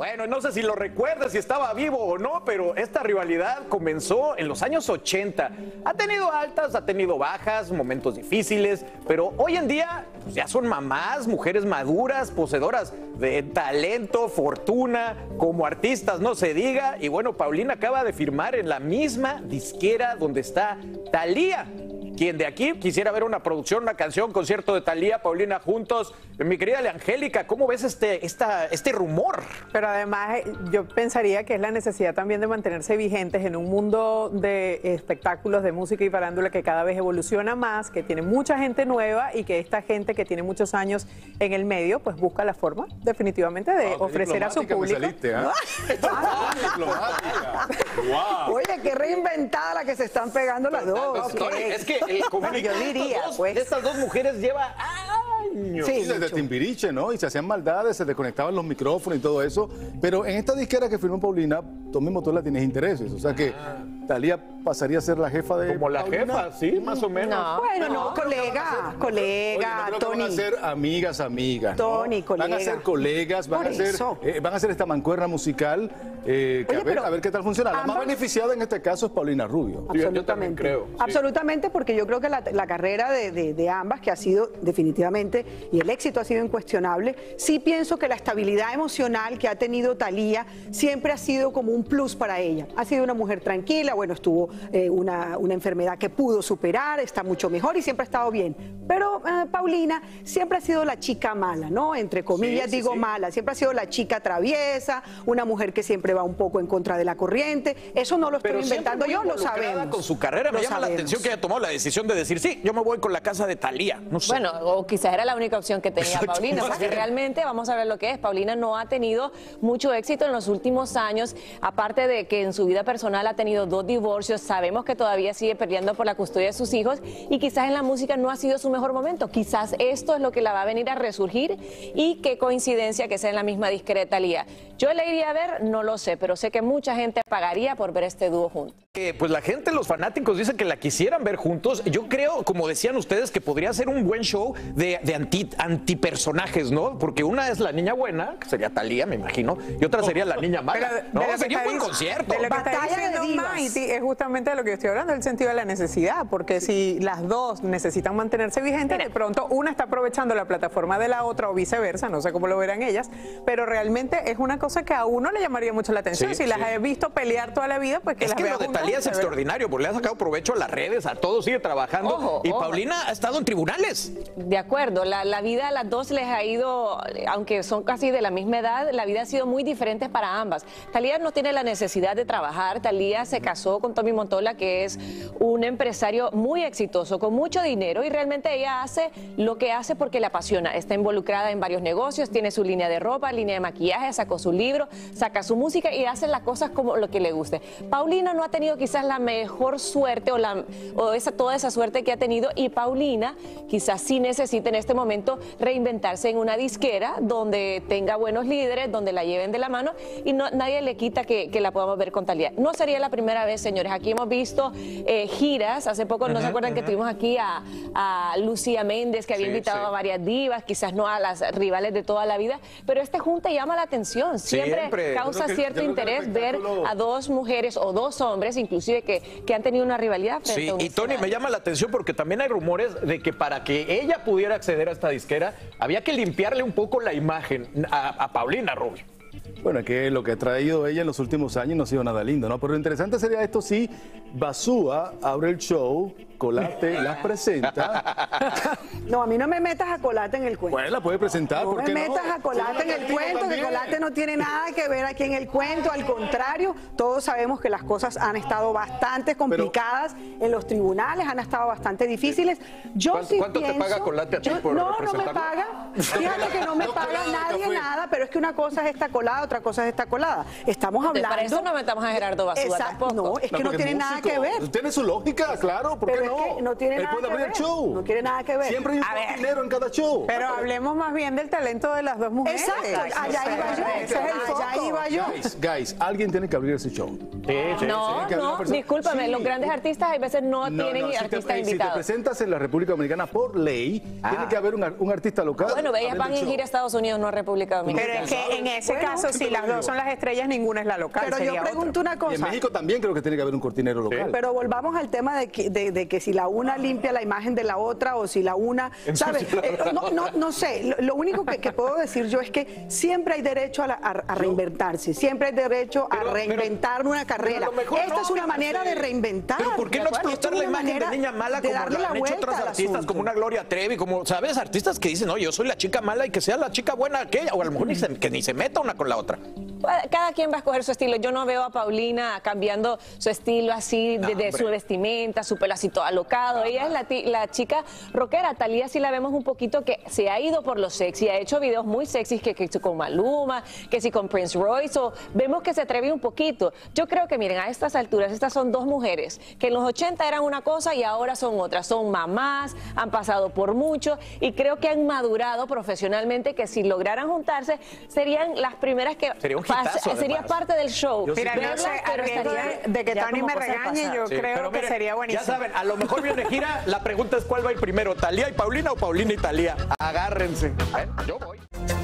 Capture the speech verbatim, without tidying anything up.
Bueno, no sé si lo recuerdas, si estaba vivo o no, pero esta rivalidad comenzó en los años ochenta. Ha tenido altas, ha tenido bajas, momentos difíciles, pero hoy en día pues, ya son mamás, mujeres maduras, poseedoras de talento, fortuna, como artistas, no se diga. Y bueno, Paulina acaba de firmar en la misma disquera donde está Thalía. Quien de aquí quisiera ver una producción, una canción, concierto de Thalía, Paulina juntos. Mi querida Angélica, ¿cómo ves este, esta, este rumor? Pero además yo pensaría que es la necesidad también de mantenerse vigentes en un mundo de espectáculos, de música y farándula que cada vez evoluciona más, que tiene mucha gente nueva y que esta gente que tiene muchos años en el medio, pues busca la forma definitivamente de wow, ofrecer a su público. Saliste, ¿eh? Diplomática. Wow. Oye, qué reinventada la que se están pegando las dos. Okay. Es que el conflicto yo diría, de, dos, pues. de estas dos mujeres lleva años. Sí, desde Timbiriche, ¿no? Y se hacían maldades, se desconectaban los micrófonos y todo eso. Pero en esta disquera que firmó Paulina, tú mismo tú la tienes intereses. O sea que ah. Thalía pasaría a ser la jefa de Como la Paulina. jefa, sí, más o menos. No, bueno, no, no colega, colega, Oye, no creo Tony. que van a ser amigas, amigas. ¿no? Tony, colega. Van a ser colegas, van Por a ser, eh, van a ser esta mancuerna musical. Eh, que Oye, a, ver, pero a ver qué tal funciona. La ambas... más beneficiada en este caso es Paulina Rubio. Yo, yo también creo. Sí. Absolutamente, porque yo creo que la, la carrera de, de, de ambas, que ha sido definitivamente, y el éxito ha sido incuestionable, sí pienso que la estabilidad emocional que ha tenido Thalía siempre ha sido como un plus para ella. Ha sido una mujer tranquila, bueno, estuvo eh, una, una enfermedad que pudo superar, está mucho mejor y siempre ha estado bien. Pero eh, Paulina siempre ha sido la chica mala, ¿no? Entre comillas sí, sí, digo sí. mala, siempre ha sido la chica traviesa, una mujer que siempre va un poco en contra de la corriente. Eso no lo estoy Pero inventando yo, lo sabemos. Con su carrera, me lo llama sabemos. la atención que haya tomado la decisión de decir, sí, yo me voy con la casa de Thalía. No sé. Bueno, o quizás era la única opción que tenía Paulina, porque realmente, vamos a ver lo que es, Paulina no ha tenido mucho éxito en los últimos años, aparte de que en su vida personal ha tenido dos divorcios, sabemos que todavía sigue peleando por la custodia de sus hijos y quizás en la música no ha sido su mejor momento. Quizás esto es lo que la va a venir a resurgir y qué coincidencia que sea en la misma disquera de Thalía. Yo la iría a ver, no lo sé, pero sé que mucha gente pagaría por ver este dúo juntos. Eh, pues la gente, los fanáticos dicen que la quisieran ver juntos. Yo creo, como decían ustedes, que podría ser un buen show de, de anti, antipersonajes, ¿no? Porque una es la niña buena, que sería Thalía, me imagino, y otra sería la niña mala. Pero, no, de sería un buen concierto. De lo que está diciendo Maiti es justamente de lo que yo estoy hablando, el sentido de la necesidad, porque si las dos necesitan mantenerse vigentes, de pronto una está aprovechando la plataforma de la otra o viceversa, no sé cómo lo verán ellas, pero realmente es una cosa que a uno le llamaría mucho la atención. Sí, si las sí. he visto pelear toda la vida, pues que es las que vea lo de juntas, Thalía es extraordinario, porque le ha sacado provecho a las redes, a todo, sigue trabajando. Ojo, y ojo. Paulina ha estado en tribunales. De acuerdo, la, la vida a las dos les ha ido, aunque son casi de la misma edad, la vida ha sido muy diferente para ambas. Thalía no tiene la necesidad de trabajar. Thalía se casó con Tommy Mottola, que es un empresario muy exitoso, con mucho dinero, y realmente ella hace lo que hace porque le apasiona. Está involucrada en varios negocios, tiene su línea de ropa, línea de maquillaje, sacó su libro, saca su música y hace las cosas como lo que le guste. Paulina no ha tenido quizás la mejor suerte o, la, o esa, toda esa suerte que ha tenido, y Paulina quizás sí necesita en este momento reinventarse en una disquera donde tenga buenos líderes, donde la lleven de la mano, y no, nadie le quita que, que la podamos ver con Thalía. No sería la primera vez, señores. Aquí hemos visto eh, giras. Hace poco, ¿no uh-huh, se acuerdan uh-huh. que tuvimos aquí a, a Lucía Méndez, que había sí, invitado sí. a varias divas, quizás no a las rivales de toda la vida, pero este junte llama la atención. Siempre, Siempre. causa que, cierto interés ver a dos mujeres o dos hombres, inclusive que, que han tenido una rivalidad frente sí, a un y Tony, me llama la atención porque también hay rumores de que para que ella pudiera acceder a esta disquera había que limpiarle un poco la imagen a, a Paulina Rubio. Bueno, que lo que ha traído ella en los últimos años no ha sido nada lindo, ¿no? Pero lo interesante sería esto sí, Basúa abre el show, Colate las presenta. No, a mí no me metas a Colate en el cuento. Bueno, la puede presentar, no ¿por qué me metas no? a Colate en el cuento, también. que Colate no tiene nada que ver aquí en el cuento, al contrario, todos sabemos que las cosas han estado bastante complicadas Pero, en los tribunales, han estado bastante difíciles. Yo ¿Cuánto, sí ¿cuánto pienso, te paga Colate a ti yo, por No, no me representarlo? paga, fíjate que no me no, paga no, nadie fue. nada, pero es que una cosa es esta colada, otra cosa es esta colada. Estamos hablando... Para eso no metamos a Gerardo Basúa Exacto, tampoco. No, es que no, no tiene nada que ver. Tiene su lógica, claro, ¿por pero qué no? Es que no tiene Él nada puede que abrir ver. el show. No tiene nada que ver. Siempre hay un dinero en cada show. Pero hablemos más bien del talento de las dos mujeres. Exacto, allá iba yo. Ese es el allá foco. iba yo. Guys, guys, alguien tiene que abrir ese show. Sí, sí, No, que haber una no, persona- discúlpame, Sí. los grandes artistas a veces no, No, tienen no, si te, artistas eh, si te invitados. presentas en la República Dominicana por ley, tiene que haber un, ar- un artista local. Bueno, ellas abriendo van el a show. ir a Estados Unidos, no a República Dominicana. Pero es que en ese Bueno, caso, si las dos son las estrellas, ninguna es la local. Pero yo sería pregunto otra. una Y cosa. en México también creo que tiene que haber un cortinero local. Pero volvamos al tema de que, de, de que si la una limpia la imagen de la otra o si la una, ¿sabes? Eh, no, no, no sé, lo, lo único que, que puedo decir yo es que siempre hay derecho a, la- a- a reinventarse, siempre hay derecho a Pero- reinventar una carrera. pero a lo mejor Esta no, es una Fíjate. manera de reinventar. Pero ¿por qué no Esto es explotar la una imagen de manera niña mala de como darle la la han hecho vuelta otras al artistas, asunto? como una Gloria Trevi, como, ¿sabes? Artistas que dicen, no, yo soy la chica mala y que sea la chica buena aquella, o a lo mejor ni se- que ni se meta una con la otra. Cada quien va a escoger su estilo. Yo no veo a Paulina cambiando su estilo así, de, de su vestimenta, su pelo así todo alocado. Ella es la, ti- la chica rockera. Talía sí la vemos un poquito que se ha ido por lo sexy. Ha hecho videos muy sexys que, que si con Maluma, que si con Prince Royce. O vemos que se atreve un poquito. Yo creo que, miren, a estas alturas, estas son dos mujeres que en los ochenta eran una cosa y ahora son otras. Son mamás, han pasado por mucho y creo que han madurado profesionalmente, que si lograran juntarse serían las primeras que Sería un pas- hitazo, sería además. parte del show. Yo sí Mira, no Verlas, sé, pero a riesgo estaría de, de que ya Tony como me cosa regañe, pasada. yo Sí, creo pero que miren, sería buenísimo. Ya saben, a lo mejor viene gira, la pregunta es cuál va a ir primero, Talía y Paulina o Paulina y Talía. Agárrense. A ver, yo voy.